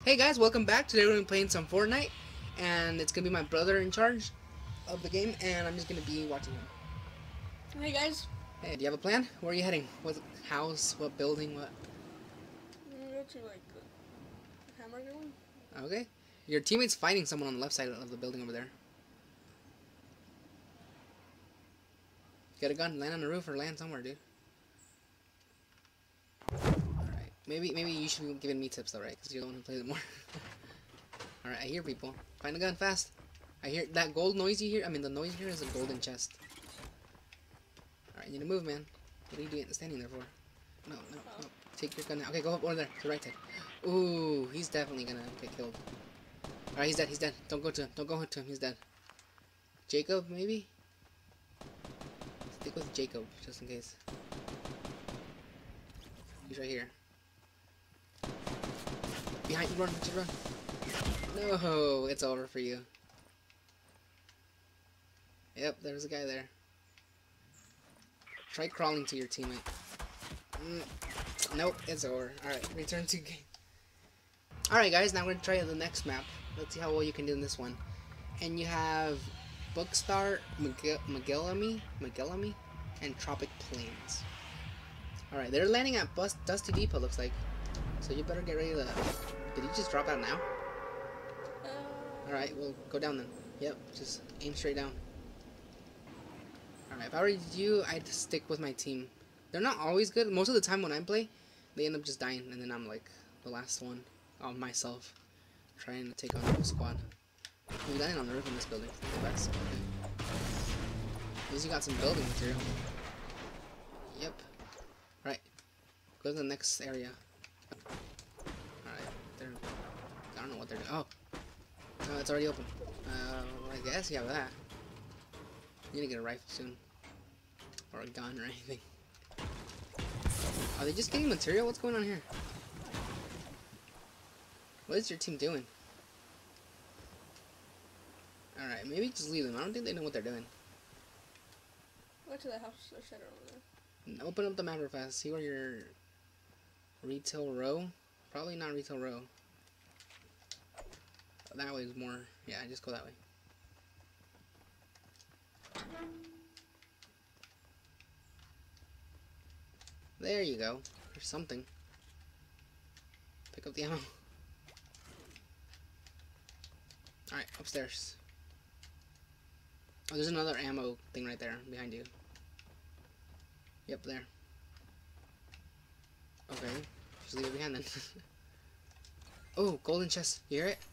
Hey guys, welcome back. Today we're going to be playing some Fortnite, and it's going to be my brother in charge of the game, and I'm just going to be watching him. Hey guys. Hey, do you have a plan? Where are you heading? What house? What building? What? I'm gonna go to like the hamburger one. Okay. Your teammate's fighting someone on the left side of the building over there. Get a gun, land on the roof, or land somewhere, dude. Alright. Maybe you should be giving me tips though, right? Because you're the one who plays it more. Alright, I hear people. Find a gun fast. I hear that gold noise you hear. I mean, the noise here is a golden chest. Alright, you need to move, man. What are you doing? Standing there for? No. Take your gun now. Okay, go up over there. To the right side. Ooh, he's definitely gonna get killed. Alright, he's dead. He's dead. Don't go to him. Don't go to him. He's dead. Jacob, maybe? Stick with Jacob, just in case. He's right here. Behind you, run, just run. No, it's over for you. Yep, there's a guy there. Try crawling to your teammate. Nope, it's over. Alright, return to game. Alright guys, now we're gonna try the next map. Let's see how well you can do in this one. And you have Bookstar, Magellamy, and Tropic Plains. Alright, they're landing at Dusty Depot, looks like. So you better get ready to... Did he just drop out now? Alright, we'll go down then. Yep, just aim straight down. Alright, if I were you, I'd stick with my team. They're not always good. Most of the time when I play, they end up just dying, and then I'm like the last one on myself, trying to take on the whole squad. We're landing on the roof in this building. That's okay. At least you got some building material. Yep. Right. Go to the next area. Alright, I don't know what they're doing. Oh! No, it's already open. I guess you have that. You need to get a rifle soon. Or a gun or anything. Are they just getting material? What's going on here? What is your team doing? Alright, maybe just leave them. I don't think they know what they're doing. Go to the house or shed over there. Open up the map real fast. See where your retail row? Probably not retail row. That way is more... Yeah, just go that way. There you go. There's something. Pick up the ammo. Alright, upstairs. Oh, there's another ammo thing right there behind you. Yep, there. Okay, just leave it behind then. Oh, golden chest. You hear it?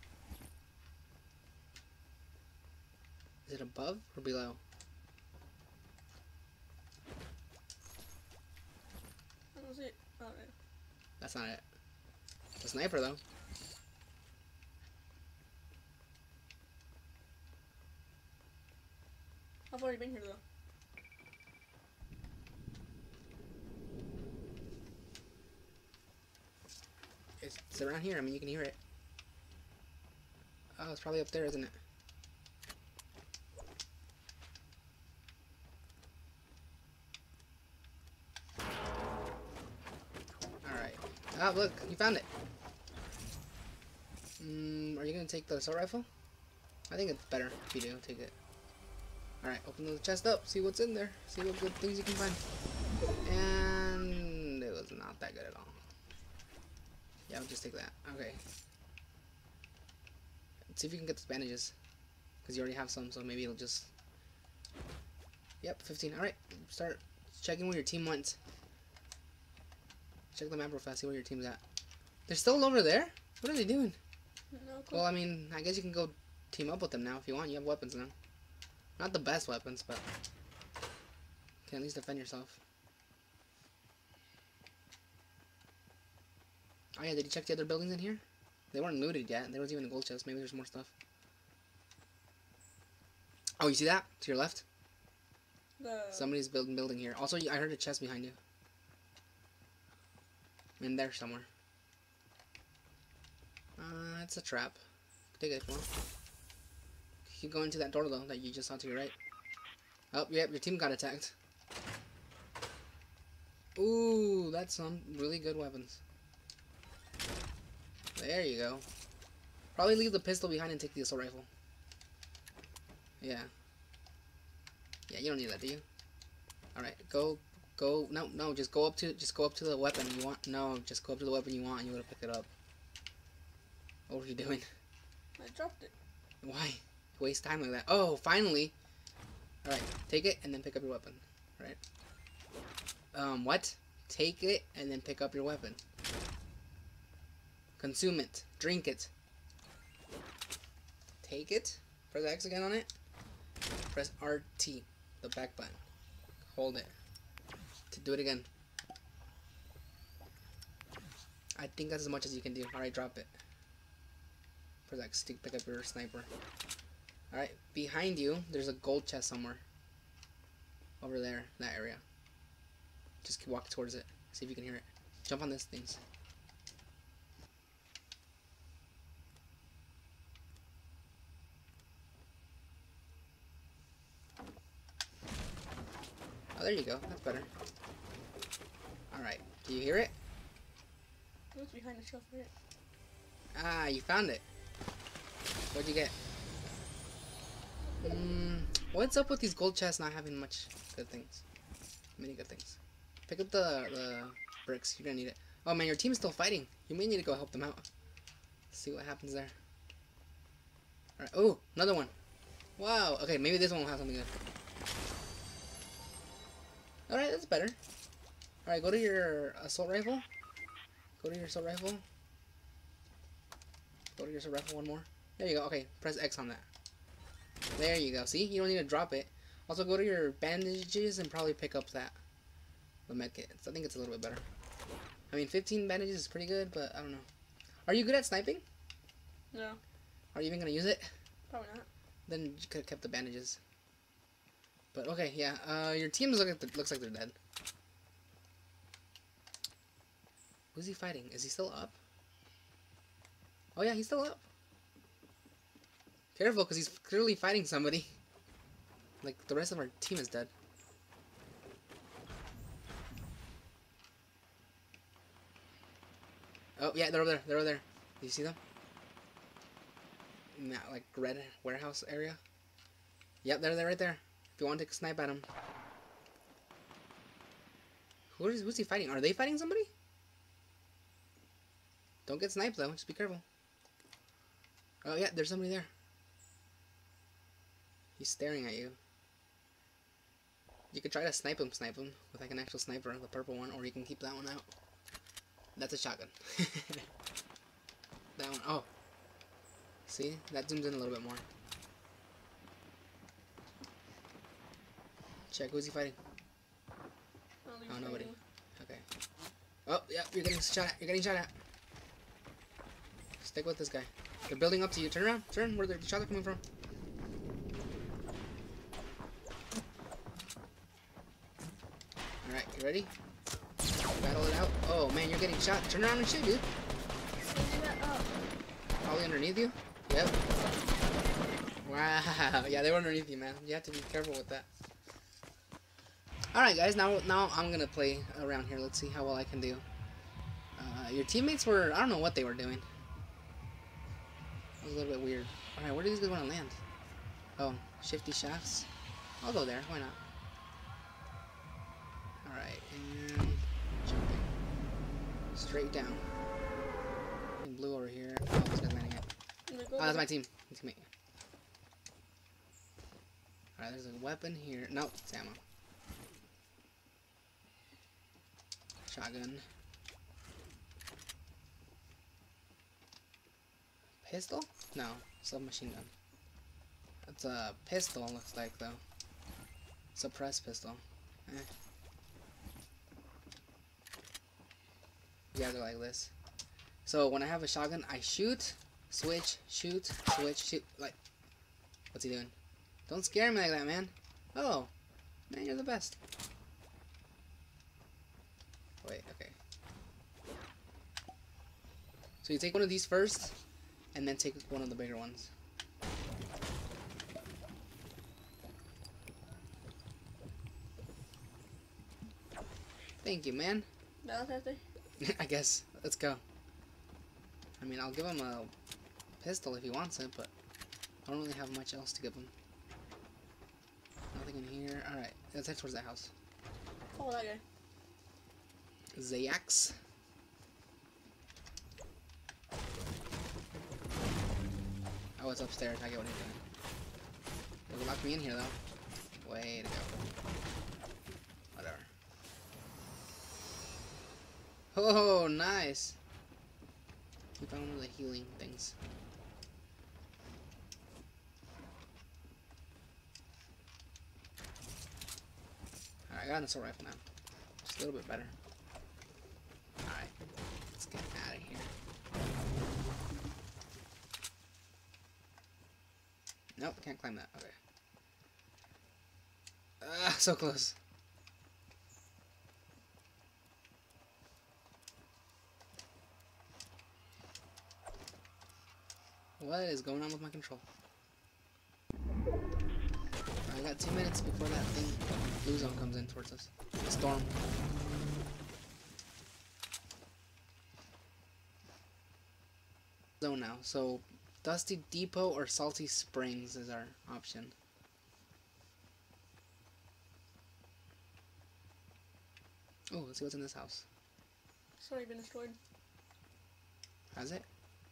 Is it above or below? I don't see it. Oh, yeah. That's not it. It's a sniper though. I've already been here though. It's around here. I mean, you can hear it. Oh, it's probably up there, isn't it? Alright. Ah, look, you found it. Are you gonna take the assault rifle? I think it's better if you do. Take it. Alright, open the chest up. See what's in there. See what good things you can find. And it was not that good at all. Yeah, I'll just take that. Okay. Let's see if you can get the bandages. Because you already have some, so maybe it'll just... Yep, 15. Alright, start checking where your team went. Check the map real fast, see where your team's at. They're still over there? What are they doing? No, cool. Well, I mean, I guess you can go team up with them now if you want. You have weapons now. Not the best weapons, but... You can at least defend yourself. Oh yeah, did you check the other buildings in here? They weren't looted yet. There was even a gold chest. Maybe there's more stuff. Oh, you see that? To your left? Somebody's building here. Also, I heard a chest behind you. In there somewhere. It's a trap. Take it if you want. Keep going to that door though, that you just saw to your right. Oh, yep, your team got attacked. Ooh, that's some really good weapons. There you go. Probably leave the pistol behind and take the assault rifle. Yeah. Yeah, you don't need that, do you? Alright, go, no, just go up to the weapon you want. No, just go up to the weapon you want and you gotta pick it up. What were you doing? I dropped it. Why? Waste time like that. Oh, finally! Alright, take it and then pick up your weapon. Right? What? Take it and then pick up your weapon. Consume it. Drink it. Take it. Press X again on it. Press RT, the back button. Hold it. To do it again. I think that's as much as you can do. Alright, drop it. Press X to pick up your sniper. Alright, behind you, there's a gold chest somewhere. Over there, that area. Just walk towards it. See if you can hear it. Jump on these things. Oh, there you go. That's better. Alright. Do you hear it? It was behind the shelf right? Ah, you found it. What'd you get? What's up with these gold chests not having much good things? Many good things. Pick up the bricks. You're gonna need it. Oh man, your team's still fighting. You may need to go help them out. See what happens there. Alright. Oh, another one. Wow. Okay, maybe this one will have something good. Alright, that's better. Alright, go to your assault rifle. Go to your assault rifle. Go to your assault rifle one more. There you go. Okay, press X on that. There you go. See? You don't need to drop it. Also, go to your bandages and probably pick up that. The medkit. I think it's a little bit better. I mean, 15 bandages is pretty good, but I don't know. Are you good at sniping? No. Are you even going to use it? Probably not. Then you could have kept the bandages. But okay, yeah. Your team looks like they're dead. Who's he fighting? Is he still up? Oh yeah, he's still up. Careful, because he's clearly fighting somebody. Like, the rest of our team is dead. Oh, yeah, they're over there. They're over there. Do you see them? In that, like, red warehouse area? Yep, they're right there. If you want to take a snipe at them. Who's he fighting? Are they fighting somebody? Don't get sniped, though. Just be careful. Oh, yeah, there's somebody there. He's staring at you. You could try to snipe him with like an actual sniper, the purple one, or you can keep that one out. That's a shotgun. That one, oh. See? That zooms in a little bit more. Check, who's he fighting? Oh, nobody. Okay. Oh, yeah, you're getting shot at. You're getting shot at. Stick with this guy. They're building up to you. Turn around. Turn where the shots are coming from. Alright, you ready? Battle it out. Oh man, you're getting shot. Turn around and shoot, dude. Probably underneath you? Yep. Wow. Yeah, they were underneath you, man. You have to be careful with that. Alright guys, now I'm gonna play around here. Let's see how well I can do. Your teammates were, I don't know what they were doing. It was a little bit weird. Alright, where do these guys want to land? Oh, shifty shafts. I'll go there, why not? Alright, and jumping. Straight down. And blue over here. Oh, this guy's landing it. Oh, that's my team. Teammate. Alright, there's a weapon here. Nope, it's ammo. Shotgun. Pistol? No, submachine gun. It's a pistol, looks like, though. Suppressed pistol. Eh. You guys are like this. So when I have a shotgun, I shoot, switch, shoot, switch, shoot. Like, what's he doing? Don't scare me like that, man. Oh, man, you're the best. Wait, okay. So you take one of these first, and then take one of the bigger ones. Thank you, man. That was after. I guess. Let's go. I mean, I'll give him a pistol if he wants it, but I don't really have much else to give him. Nothing in here. Alright, let's head towards that house. Oh, that guy. Zayax. Oh, it's upstairs. I get what he's doing. Doesn't lock me in here, though. Way to go. Whatever. Oh, nice. We found one of the healing things. Alright, I got an assault rifle now. Just a little bit better. Alright. Let's get out of here. Nope, can't climb that. Okay. So close. What is going on with my control? I got 2 minutes before that thing, blue zone, comes in towards us. The storm. Zone now. So, Dusty Depot or Salty Springs is our option. Oh, let's see what's in this house. It's already been destroyed. Has it?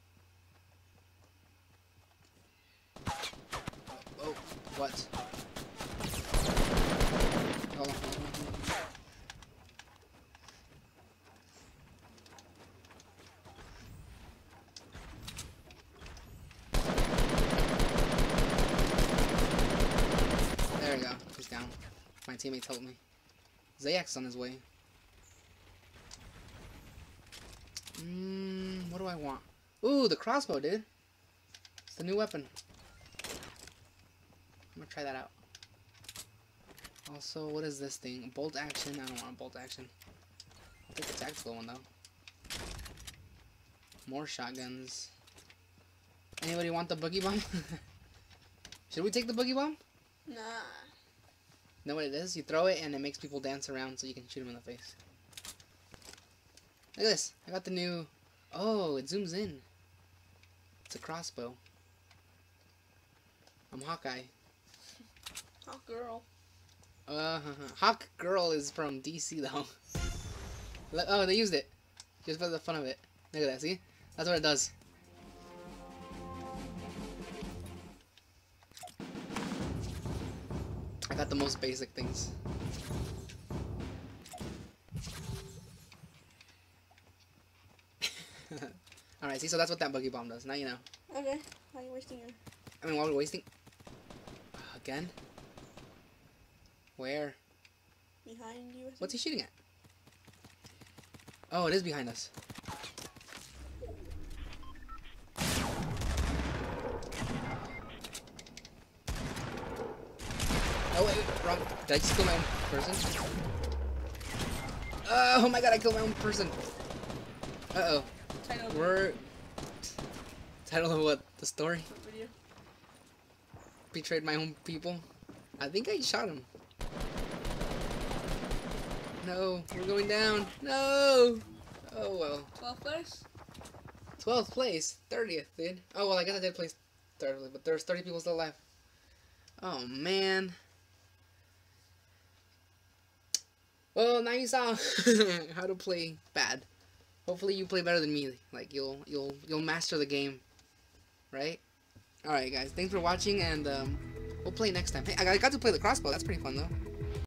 Oh, what? Hold on. There we go. He's down. My teammate told me. Zayax on his way. What do I want? Ooh, the crossbow, dude. It's the new weapon. I'm gonna try that out. Also, what is this thing? Bolt action? I don't want a bolt action. I'll take the tactical one, though. More shotguns. Anybody want the boogie bomb? Should we take the boogie bomb? Nah. Know what it is? You throw it and it makes people dance around so you can shoot them in the face. Look at this. I got the new... Oh, it zooms in. It's a crossbow. I'm Hawkeye. Hawk girl. Hawk Girl is from DC, though. Oh, they used it. Just for the fun of it. Look at that, see? That's what it does. I got the most basic things. Alright, see, so that's what that buggy bomb does. Now you know. Okay. Why are you wasting your... I mean, while we're wasting... Again? Where? Behind you? What's he shooting at? Oh, it is behind us. Oh, wait, wrong. Did I just kill my own person? Oh my god, I killed my own person. Uh-oh. We're... Title of what? The story? Video. Betrayed my own people. I think I shot him. No, we're going down. No! Oh well. 12th place? 12th place? 30th, dude. Oh well, I guess I did place 30th, but there's 30 people still alive. Oh man. Well, now you saw how to play bad. Hopefully you play better than me. Like you'll master the game, right? All right, guys. Thanks for watching, and we'll play next time. Hey, I got to play the crossbow. That's pretty fun though.